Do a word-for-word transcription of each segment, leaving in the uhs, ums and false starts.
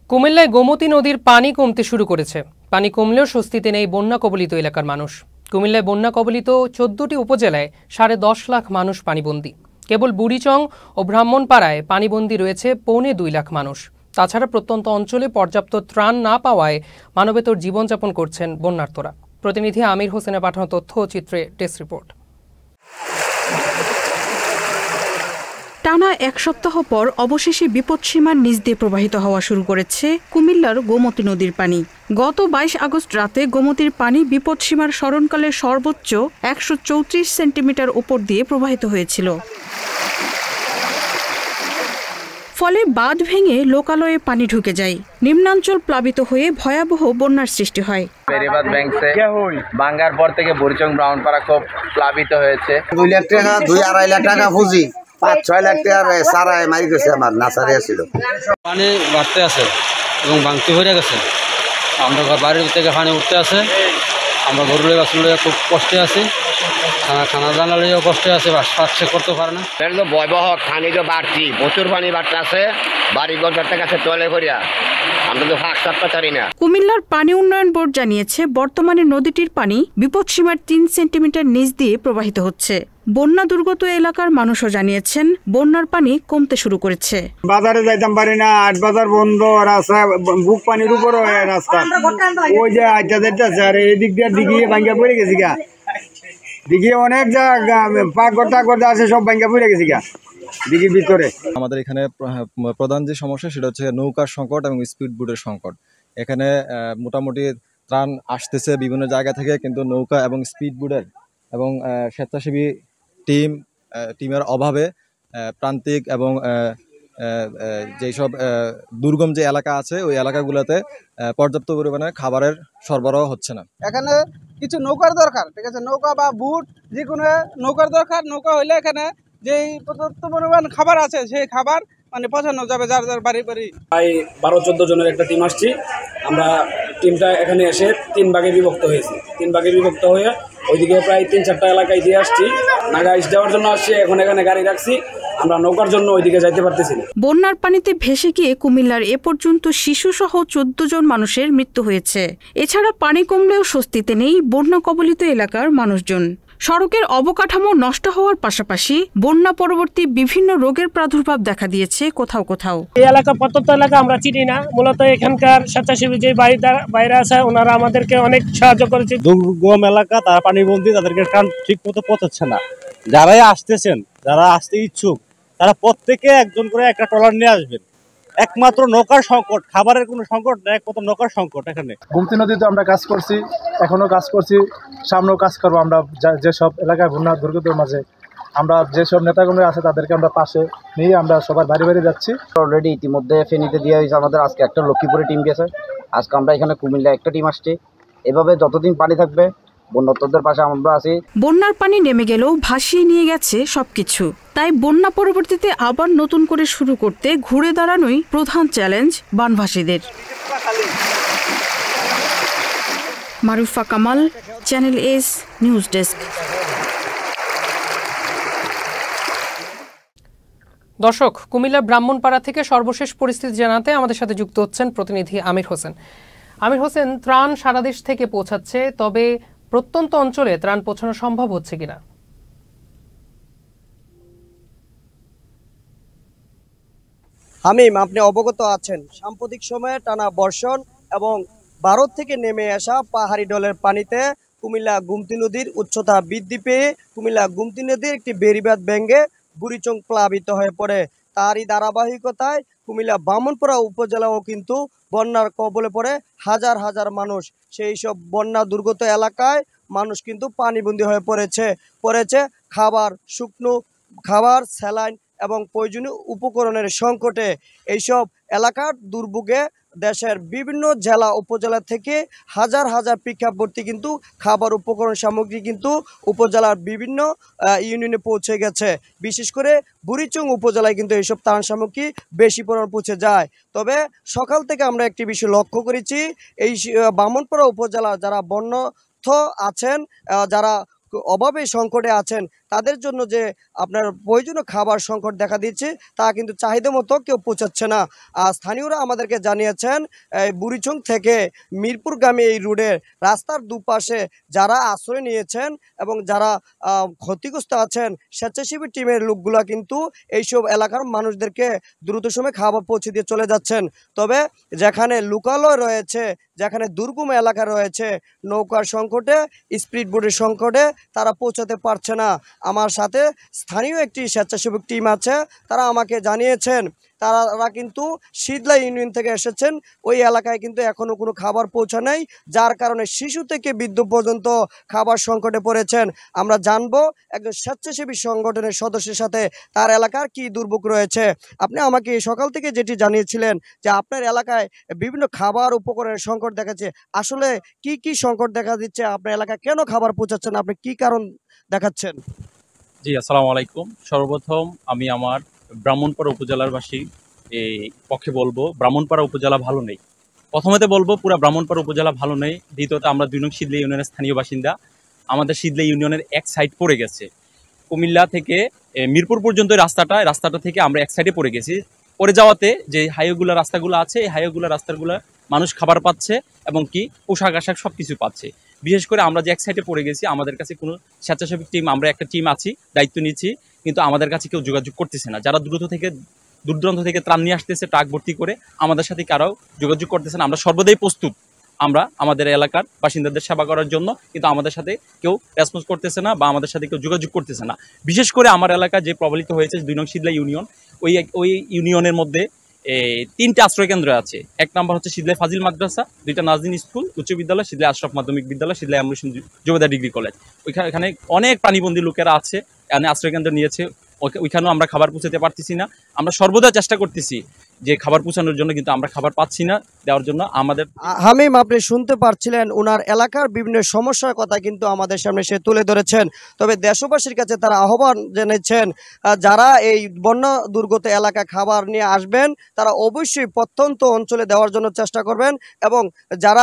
কুমিল্লায় গোমতী নদীর পানি কমতে শুরু করেছে। পানি কমলেও স্বস্তিতে নেই বন্যা কবলিত এলাকার মানুষ। কুমিল্লায় বন্যা কবলিত চোদ্দটি উপজেলায় সাড়ে দশ লাখ মানুষ পানিবন্দী। কেবল বুড়িচং ও ব্রাহ্মণপাড়ায় পানিবন্দী রয়েছে পৌনে দুই লাখ মানুষ। তাছাড়া প্রত্যন্ত অঞ্চলে পর্যাপ্ত ত্রাণ না পাওয়ায় মানবেতর জীবনযাপন করছেন বন্যার্তরা। প্রতিনিধি আমির হোসেনের পাঠানো তথ্য ও চিত্রে ডেস্ক রিপোর্ট। টানা এক সপ্তাহ পর অবশেষে বিপদসীমার নিচ দিয়ে প্রবাহিত হওয়া শুরু করেছে কুমিল্লার গোমতী নদীর পানি। গত বাইশ আগস্ট রাতে গোমতীর পানি বিপদসীমার স্মরণকালের সর্বোচ্চ একশো চৌত্রিশ সেন্টিমিটার উপর দিয়ে প্রবাহিত হয়েছিল। ফলে বাঁধ ভেঙে লোকালয়ে পানি ঢুকে যায়। নিম্নাঞ্চল প্লাবিত হয়ে ভয়াবহ বন্যার সৃষ্টি হয়। বেরিবাদ ব্যাংকে ভাঙ্গার পর থেকে বুড়িচং ব্রাহ্মণপাড়া খুব প্লাবিত হয়েছে। দুই লাখ টাকা দুই আড়াই লাখ টাকা পুঁজি পাঁচ ছয় লাখ টাকার সারায় মারি গেছে। আমার নাসারে ছিল পানি বাড়তে আছে এবং ভাঙতে হয়ে গেছে। আমরা বাড়ির থেকে পানি উঠতে আছে। আমরা গরু লইয়া বাছুর লইয়া খুব কষ্টে আছি। খানা খানা দানা লইয়াও কষ্টে আছে। বাচ্চা করতে পারে না। তো ভয়াবহ পানি তো বাড়তি, প্রচুর পানি বাড়তে আছে। বাড়ি ঘর কাছে টয়লেট করিয়া আমরা তো ফাঁক চাপতে পারি না। কুমিল্লার পানি উন্নয়ন বোর্ড জানিয়েছে, বর্তমানে নদীটির পানি বিপদসীমার তিন সেন্টিমিটার নিচ দিয়ে প্রবাহিত হচ্ছে। বন্যা দুর্গত এলাকার মানুষও জানিয়েছেন, বন্যার পানি কমতে শুরু করেছে। বাজারে যাইতাম পারি না, আট বাজার বন্ধ, রাস্তা বুক পানির উপর রাস্তা ওই যে আটটা দেড়টা আছে। আর এই দিক দিয়ে দিঘিয়ে ভাঙ্গা পড়ে গেছি গা। দিঘিয়ে অনেক জায়গা পাকঘর টাকঘর আছে, সব ভাঙ্গা পড়ে গেছি গা দিঘির ভিতরে। আমাদের এখানে প্রধান যে সমস্যা সেটা হচ্ছে নৌকার সংকট এবং স্পিড বোটের সংকট। এখানে মোটামুটি ত্রাণ আসতেছে বিভিন্ন জায়গা থেকে, কিন্তু নৌকা এবং স্পিড বোটের এবং স্বেচ্ছাসেবী টিম টিমের অভাবে প্রান্তিক এবং যেসব দুর্গম যে এলাকা আছে ওই এলাকাগুলোতে পর্যাপ্ত পরিমাণে খাবারের সরবরাহ হচ্ছে না। এখানে কিছু নৌকার দরকার, ঠিক আছে, নৌকা বা বুট যে কোনো নৌকার দরকার। নৌকা হইলে এখানে যেই পর্যাপ্ত পরিমাণ খাবার আছে সেই খাবার মানে পৌঁছানো যাবে যার যার বাড়ি বাড়ি। প্রায় বারো চোদ্দো জনের একটা টিম আসছি। আমরা টিমটা এখানে এসে তিন ভাগে বিভক্ত হয়েছি। তিন ভাগে বিভক্ত হয়ে ওইদিকে প্রায় তিন চারটা এলাকায় দিয়ে আসছি। নাগাইশ যাওয়ার জন্য আসছি, এখন এখানে গাড়ি রাখছি। আমরা নৌকার জন্য ওইদিকে যাইতে পারতেছি না। বন্যার পানিতে ভেসে গিয়ে কুমিল্লার এ পর্যন্ত শিশুসহ চোদ্দ জন মানুষের মৃত্যু হয়েছে। এছাড়া পানি কমলেও স্বস্তিতে নেই বন্যা কবলিত এলাকার মানুষজন। সড়কের অবকাঠামো নষ্ট হওয়ার পাশাপাশি বন্যা পরবর্তী বিভিন্ন রোগের প্রাদুর্ভাব দেখা দিয়েছে কোথাও কোথাও। এই এলাকা প্রত্যন্ত এলাকা আমরা চিনি না, মূলত এখানকার স্বেচ্ছাসেবী যে বাইরে আছে ওনারা আমাদেরকে অনেক সাহায্য করেছে। দুর্গম এলাকা, তারা পানিবন্দী, তাদেরকে ঠিক মতো পৌঁছাচ্ছে না। যারাই আসতেছেন, যারা আসতে ইচ্ছুক, তারা প্রত্যেকে একজন করে একটা ট্রলার নিয়ে আসবেন। একমাত্র নৌকার সংকট, খাবারের কোনো সংকট না, একমাত্র নৌকার সংকট। এখানে গোমতী নদীতে আমরা কাজ করছি, এখনো কাজ করছি, সামনেও কাজ করবো। আমরা যেসব এলাকায় বন্যা দুর্গতের মাঝে আমরা যেসব নেতাকর্মী আছে তাদেরকে আমরা পাশে নিয়ে আমরা সবার বাড়ি বাড়ি যাচ্ছি। অলরেডি ইতিমধ্যে ফেনীতে দেওয়া হয়েছে আমাদের। আজকে একটা লক্ষ্মীপুরে টিম গেছে, আজকে আমরা এখানে কুমিল্লা একটা টিম আসছে। এভাবে যতদিন পানি থাকবে বন্যার্তদের পাশে আমরা আছি। বন্যার পানি নেমে গেলেও ভাসিয়ে নিয়ে গেছে সবকিছু। তাই বন্যা পরবর্তীতে আবার নতুন করে শুরু করতে ঘুরে দাঁড়ানোই প্রধান চ্যালেঞ্জ বানভাসীদের। Marufa Kamal, channel S news desk. দর্শক, কুমিল্লার ব্রাহ্মণপাড়া থেকে সর্বশেষ পরিস্থিতি জানাতে আমাদের সাথে যুক্ত হচ্ছেন প্রতিনিধি আমির হোসেন। আমির হোসেন, ত্রাণ সারা দেশ থেকে পৌঁছাচ্ছে, তবে প্রত্যন্ত অঞ্চলে ত্রাণ পৌঁছানো সম্ভব হচ্ছে কিনা? হামিম, আপনি অবগত আছেন, সাম্প্রতিক সময়ে টানা বর্ষণ এবং ভারত থেকে নেমে আসা পাহাড়ি ঢলের পানিতে কুমিল্লা গোমতী নদীর উচ্চতা বৃদ্ধি পেয়ে কুমিল্লা গোমতী নদীর একটি বেড়িবাঁধ ভেঙে বুড়িচং প্লাবিত হয়ে পড়ে। তারই ধারাবাহিকতায় কুমিল্লা ব্রাহ্মণপাড়া উপজেলাও কিন্তু বন্যার কবলে পড়ে হাজার হাজার মানুষ। সেই সব বন্যা দুর্গত এলাকায় মানুষ কিন্তু পানিবন্দী হয়ে পড়েছে পড়েছে খাবার, শুকনো খাবার, স্যালাইন এবং প্রয়োজনীয় উপকরণের সংকটে। এইসব এলাকার দুর্ভোগে দেশের বিভিন্ন জেলা উপজেলা থেকে হাজার হাজার প্রেক্ষাপটে কিন্তু খাবার উপকরণ সামগ্রী কিন্তু উপজেলার বিভিন্ন ইউনিয়নে পৌঁছে গেছে। বিশেষ করে বুড়িচং উপজেলায় কিন্তু এইসব ত্রাণ সামগ্রী বেশি পরিমাণ পৌঁছে যায়। তবে সকাল থেকে আমরা একটি বিষয় লক্ষ্য করেছি, এই ব্রাহ্মণপাড়া উপজেলার যারা বন্যার্থ আছেন, যারা অভাবে সংকটে আছেন তাদের জন্য যে আপনার প্রয়োজনীয় খাবার সংকট দেখা দিচ্ছে তা কিন্তু চাহিদা মতো কেউ পৌঁছাচ্ছে না। আর স্থানীয়রা আমাদেরকে জানিয়েছেন এই বুড়িচং থেকে মিরপুরগামী এই রোডের রাস্তার দুপাশে যারা আশ্রয় নিয়েছেন এবং যারা ক্ষতিগ্রস্ত আছেন স্বেচ্ছাসেবী টিমের লোকগুলা কিন্তু এইসব এলাকার মানুষদেরকে দ্রুত সময় খাবার পৌঁছে দিয়ে চলে যাচ্ছেন। তবে যেখানে লোকালয় রয়েছে, যেখানে দুর্গম এলাকা রয়েছে, নৌকার সংকটে, স্পিড বোটের সংকটে তারা পৌঁছাতে পারছে না। আমার সাথে স্থানীয় একটি স্বেচ্ছাসেবক টিম আছে, তারা আমাকে জানিয়েছেন তারা কিন্তু শীতলা ইউনিয়ন থেকে এসেছেন। ওই এলাকায় কিন্তু এখনও কোনো খাবার পৌঁছা নাই, যার কারণে শিশু থেকে বৃদ্ধ পর্যন্ত খাবার সংকটে পড়েছেন। আমরা জানবো একজন স্বেচ্ছাসেবী সংগঠনের সদস্যের সাথে তার এলাকার কি দুর্ভোগ রয়েছে। আপনি আমাকে সকাল থেকে যেটি জানিয়েছিলেন যে আপনার এলাকায় বিভিন্ন খাবার উপকরণের সংকট দেখাচ্ছে, আসলে কি কি সংকট দেখা দিচ্ছে, আপনার এলাকায় কেন খাবার পৌঁছাচ্ছে না, আপনি কি কারণ দেখাচ্ছেন? জি, আসসালামু আলাইকুম। সর্বপ্রথম আমি আমার ব্রাহ্মণপাড়া উপজেলার বাসী এই পক্ষে বলবো ব্রাহ্মণপাড়া উপজেলা ভালো নেই। প্রথমতে বলবো পুরো ব্রাহ্মণপাড়া উপজেলা ভালো নেই। দ্বিতীয়ত আমরা দুই নং শীতলা ইউনিয়নের স্থানীয় বাসিন্দা। আমাদের শীতলা ইউনিয়নের এক সাইড পড়ে গেছে, কুমিল্লা থেকে মিরপুর পর্যন্ত রাস্তাটা রাস্তাটা থেকে আমরা এক সাইডে পড়ে গেছি। পড়ে যাওয়াতে যে হাইওয়েগুলো রাস্তাগুলো আছে, এই হাইওয়েগুলো রাস্তাগুলো মানুষ খাবার পাচ্ছে এবং কি পোশাক আশাক সব কিছু পাচ্ছে। বিশেষ করে আমরা যে এক সাইডে পড়ে গেছি, আমাদের কাছে কোনো স্বেচ্ছাসেবী টিম, আমরা একটা টিম আছি, দায়িত্ব নিচ্ছি, কিন্তু আমাদের কাছে কেউ যোগাযোগ করতেছে না। যারা দ্রুত থেকে দূর দূরান্ত থেকে ত্রাণ নিয়ে আসতেছে ট্রাক ভর্তি করে, আমাদের সাথে কারো যোগাযোগ করতেছে না। আমরা সর্বদাই প্রস্তুত আমরা আমাদের এলাকার বাসিন্দাদের সেবা করার জন্য, কিন্তু আমাদের সাথে কেউ রেসপন্স করতেছে না বা আমাদের সাথে কেউ যোগাযোগ করতেছে না। বিশেষ করে আমার এলাকা যে প্রবলিত হয়েছে দুই নং শীতলা ইউনিয়ন, ওই ওই ইউনিয়নের মধ্যে তিনটা আশ্রয় কেন্দ্র আছে। এক নম্বর হচ্ছে শীতলাই ফাজিল মাদ্রাসা, দুইটা নাজদিন স্কুল উচ্চ বিদ্যালয়, শীতলাই আশরাফ মাধ্যমিক বিদ্যালয়, শীতলাই আমর হোসেন জুবেদা ডিগ্রি কলেজ। ওইখানে এখানে অনেক পানিবন্দী লোকেরা আছে, এখানে আশ্রয় কেন্দ্র নিয়েছে। ওইখানেও আমরা খাবার পৌঁছাতে পারতেছি না। আমরা সর্বদা চেষ্টা করতেছি যে খাবার পৌঁছানোর জন্য, কিন্তু আমরা খাবার পাচ্ছি না দেওয়ার জন্য। আমাদের হামিম, আপনি শুনতে পারছিলেন ওনার এলাকার বিভিন্ন সমস্যার কথা কিন্তু আমাদের সামনে সে তুলে ধরেছেন। তবে দেশবাসীর কাছে তারা আহ্বান জানিয়েছেন, যারা এই বন্যা দুর্গত এলাকা খাবার নিয়ে আসবেন তারা অবশ্যই প্রত্যন্ত অঞ্চলে দেওয়ার জন্য চেষ্টা করবেন, এবং যারা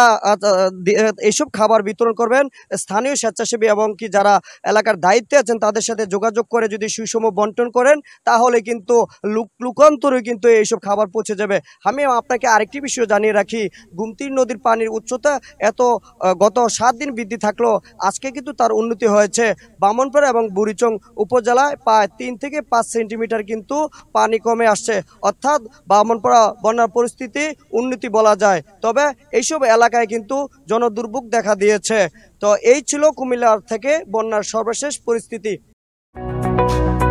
এইসব খাবার বিতরণ করবেন স্থানীয় স্বেচ্ছাসেবী এবং কি যারা এলাকার দায়িত্বে আছেন তাদের সাথে যোগাযোগ করে যদি সুষম বন্টন করেন, তাহলে কিন্তু লোকান্তরে কিন্তু এইসব খাবার পৌঁছে যাবে। আমি আপনাকে আরেকটি বিষয় জানিয়ে রাখি, গুমতি নদীর পানির উচ্চতা এত গত সাত দিন বৃদ্ধি থাকলো, আজকে কিন্তু তার উন্নতি হয়েছে। ব্রাহ্মণপাড়া এবং বুড়িচং উপজেলায় প্রায় তিন থেকে পাঁচ সেন্টিমিটার কিন্তু পানি কমে আসছে, অর্থাৎ ব্রাহ্মণপাড়া বন্যার পরিস্থিতি উন্নতি বলা যায়। তবে এইসব এলাকায় কিন্তু জনদুর্ভোগ দেখা দিয়েছে। তো এই ছিল কুমিল্লার থেকে বন্যার সর্বশেষ পরিস্থিতি।